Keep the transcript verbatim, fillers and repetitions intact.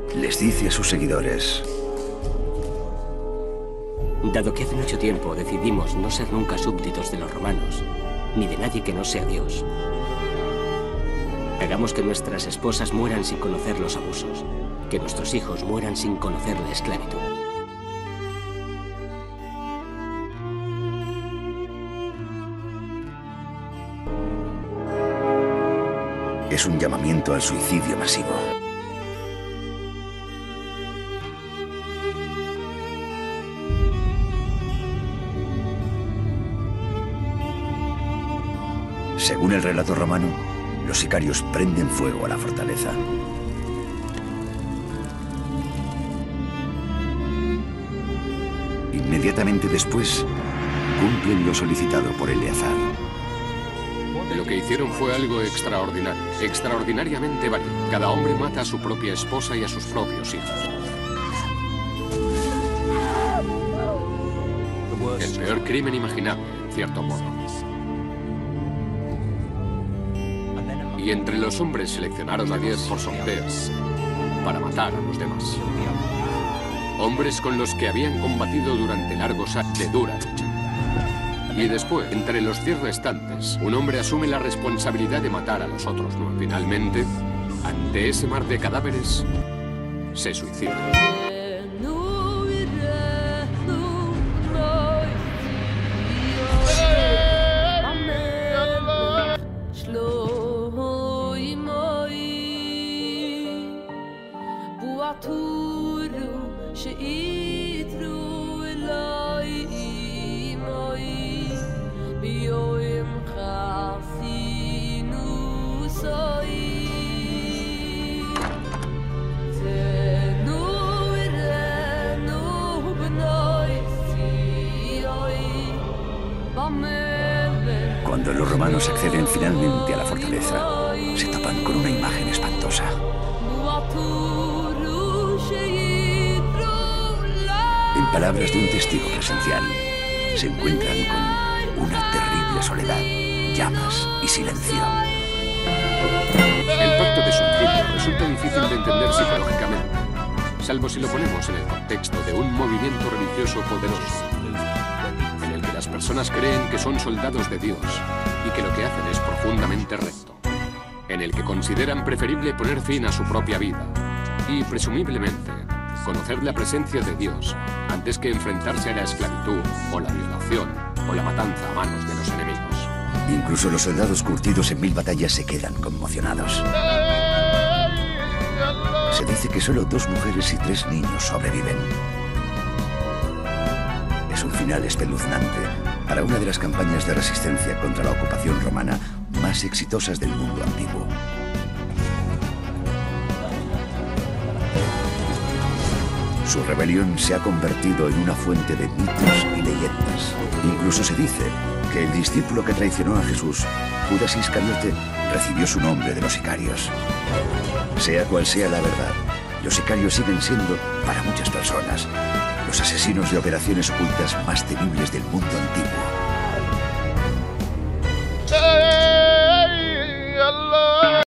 les dice a sus seguidores: dado que hace mucho tiempo decidimos no ser nunca súbditos de los romanos, ni de nadie que no sea Dios, hagamos que nuestras esposas mueran sin conocer los abusos, que nuestros hijos mueran sin conocer la esclavitud. Es un llamamiento al suicidio masivo. Según el relato romano, los sicarios prenden fuego a la fortaleza. Inmediatamente después, cumplen lo solicitado por Eleazar. Lo que hicieron fue algo extraordinario, extraordinariamente valiente. Cada hombre mata a su propia esposa y a sus propios hijos. El peor crimen imaginable, en cierto modo. Y entre los hombres seleccionaron a diez por sorteo para matar a los demás. Hombres con los que habían combatido durante largos años de dura lucha. Y después, entre los diez restantes, un hombre asume la responsabilidad de matar a los otros nueve. Finalmente, ante ese mar de cadáveres, se suicida. Cuando los romanos acceden finalmente a la fortaleza, se topan con una imagen espantosa. En palabras de un testigo presencial, se encuentran con una terrible soledad, llamas y silencio. El pacto de suicidio resulta difícil de entender psicológicamente, salvo si lo ponemos en el contexto de un movimiento religioso poderoso, en el que las personas creen que son soldados de Dios y que lo que hacen es profundamente recto, en el que consideran preferible poner fin a su propia vida y, presumiblemente, conocer la presencia de Dios antes que enfrentarse a la esclavitud o la violación o la matanza a manos de los enemigos. Incluso los soldados curtidos en mil batallas se quedan conmocionados. Se dice que solo dos mujeres y tres niños sobreviven. Es un final espeluznante para una de las campañas de resistencia contra la ocupación romana más exitosas del mundo antiguo. Su rebelión se ha convertido en una fuente de mitos y leyendas. Incluso se dice que el discípulo que traicionó a Jesús, Judas Iscariote, recibió su nombre de los sicarios. Sea cual sea la verdad, los sicarios siguen siendo, para muchas personas, los asesinos de operaciones ocultas más temibles del mundo antiguo.